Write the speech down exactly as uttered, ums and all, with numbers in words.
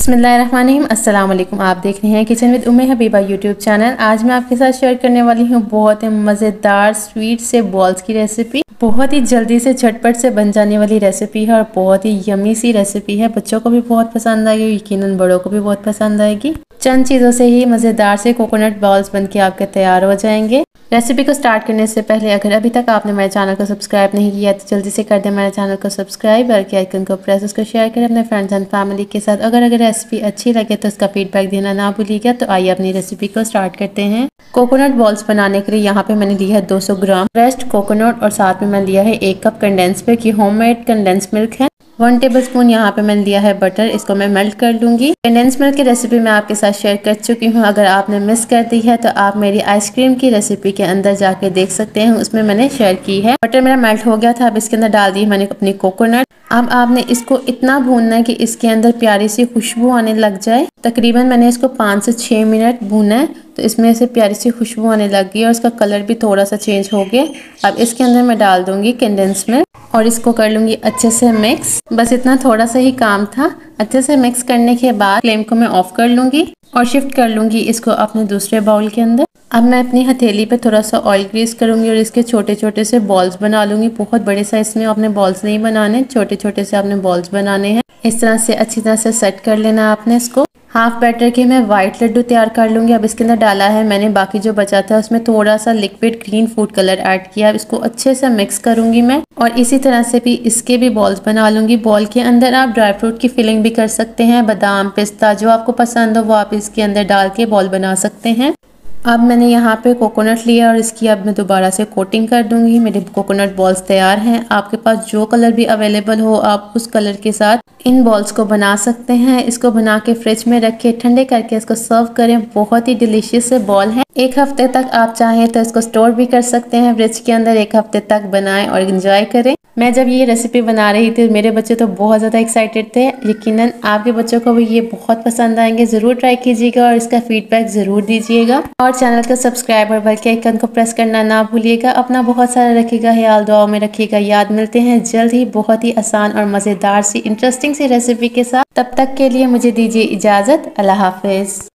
बिस्मिल्लाहिर्रहमानिर्रहीम। अस्सलाम वालेकुम। आप देख रहे हैं kitchen with Umme Habiba YouTube channel. आज मैं आपके साथ शेयर करने वाली हूँ बहुत ही मज़ेदार स्वीट से बॉल्स की रेसिपी। बहुत ही जल्दी से झटपट से बन जाने वाली रेसिपी है और बहुत ही यमी सी रेसिपी है। बच्चों को भी बहुत पसंद आएगी, यकीनन बड़ों को भी बहुत पसंद आएगी। चंद चीज़ों से ही मज़ेदार से कोकोनट बॉल्स बन के आपके तैयार हो जाएंगे। रेसिपी को स्टार्ट करने से पहले अगर अभी तक आपने मेरे चैनल को सब्सक्राइब नहीं किया तो जल्दी से कर दें मेरे चैनल को सब्सक्राइब और के आइकन को प्रेस, उसको शेयर करें अपने फ्रेंड्स एंड फैमिली के साथ। अगर अगर रेसिपी अच्छी लगे तो उसका फीडबैक देना ना भूलिएगा। तो आइए अपनी रेसिपी को स्टार्ट करते हैं। कोकोनट बॉल्स बनाने के लिए यहाँ पे मैंने लिया है दो सौ ग्राम फ्रेश कोकोनट और साथ में मैंने लिया है एक कप कंडेंस मिल्क। ये होममेड कंडेंस मिल्क है। वन टेबल स्पून यहाँ पे मैंने लिया है बटर, इसको मैं मेल्ट कर लूंगी। कंडेंस मिल्क की रेसिपी मैं आपके साथ शेयर कर चुकी हूँ। अगर आपने मिस कर दी है तो आप मेरी आइसक्रीम की रेसिपी के अंदर जाके देख सकते हैं, उसमें मैंने शेयर की है। बटर मेरा मेल्ट हो गया था। अब इसके अंदर डाल दी मैंने अपनी कोकोनट। अब आपने इसको इतना भूनना है कि इसके अंदर प्यारी सी खुशबू आने लग जाए। तकरीबन मैंने इसको पाँच से छः मिनट भूना है तो इसमें से प्यारी सी खुशबू आने लग गई और इसका कलर भी थोड़ा सा चेंज हो गया। अब इसके अंदर मैं डाल दूंगी कंडेंस मिल्क और इसको कर लूंगी अच्छे से मिक्स। बस इतना थोड़ा सा ही काम था। अच्छे से मिक्स करने के बाद फ्लेम को मैं ऑफ कर लूंगी और शिफ्ट कर लूंगी इसको अपने दूसरे बाउल के अंदर। अब मैं अपनी हथेली पे थोड़ा सा ऑयल ग्रीस करूंगी और इसके छोटे छोटे से बॉल्स बना लूंगी। बहुत बड़े साइज में आपने बॉल्स नहीं बनाने, छोटे छोटे से आपने बॉल्स बनाने हैं। इस तरह से अच्छी तरह से सेट कर लेना आपने इसको। हाफ बैटर के मैं वाइट लड्डू तैयार कर लूंगी। अब इसके अंदर डाला है मैंने बाकी जो बचा था उसमें थोड़ा सा liquid green food colour add किया। अब इसको अच्छे से मिक्स करूंगी मैं और इसी तरह से भी इसके भी बॉल्स बना लूंगी। बॉल के अंदर आप ड्राई फ्रूट की फिलिंग भी कर सकते हैं, बादाम पिस्ता जो आपको पसंद हो वो आप इसके अंदर डाल के बॉल बना सकते हैं। अब मैंने यहाँ पे कोकोनट लिया और इसकी अब मैं दोबारा से कोटिंग कर दूंगी। मेरे कोकोनट बॉल्स तैयार हैं। आपके पास जो कलर भी अवेलेबल हो आप उस कलर के साथ इन बॉल्स को बना सकते हैं। इसको बना के फ्रिज में रख के ठंडे करके इसको सर्व करें। बहुत ही डिलीशियस से बॉल है। एक हफ्ते तक आप चाहें तो इसको स्टोर भी कर सकते हैं फ्रिज के अंदर। एक हफ्ते तक बनाएं और एंजॉय करें। मैं जब ये रेसिपी बना रही थी मेरे बच्चे तो बहुत ज़्यादा एक्साइटेड थे। यकीनन आपके बच्चों को भी ये बहुत पसंद आएंगे। ज़रूर ट्राई कीजिएगा और इसका फीडबैक ज़रूर दीजिएगा और चैनल को सब्सक्राइब और बेल के आइकन को प्रेस करना ना भूलिएगा। अपना बहुत सारा रखिएगा ख्याल, दुआओं में रखिएगा याद। मिलते हैं जल्द ही बहुत ही आसान और मज़ेदार सी इंटरेस्टिंग सी रेसिपी के साथ। तब तक के लिए मुझे दीजिए इजाज़त। अल्लाह हाफिज़।